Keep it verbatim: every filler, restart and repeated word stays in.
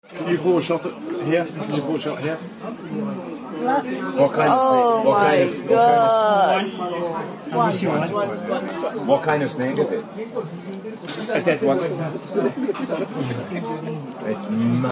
Can you pour a shot at here? Can you pour a shot here? What kind of Oh snake? What my kind of, god. what kind of, what kind of snake is it? A dead one. It's